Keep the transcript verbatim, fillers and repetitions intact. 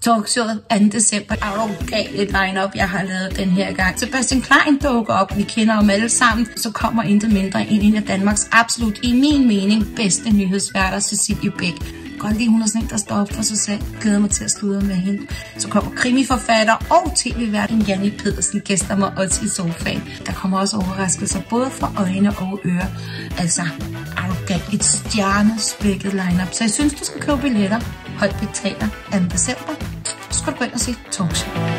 talkshowet anden december. Er du gal et line-up, jeg har lavet den her gang. Sebastian Klein dukker op. Vi kender dem alle sammen. Så kommer intet mindre end en af Danmarks absolut, i min mening, bedste nyhedsværter, Cecilie Bæk. Godt lige, hun er sådan en, der står op for sig selv. Glæder mig til at sludre med hende. Så kommer krimiforfatter og tv-værten Janni Pedersen gæster mig også i sofaen. Der kommer også overraskelser både for øjne og ører. Altså, er du gal et stjernespækket line-up. Så jeg synes, du skal købe billetter. Højt betaler anden december. Så skal du gå ind og se talkshow.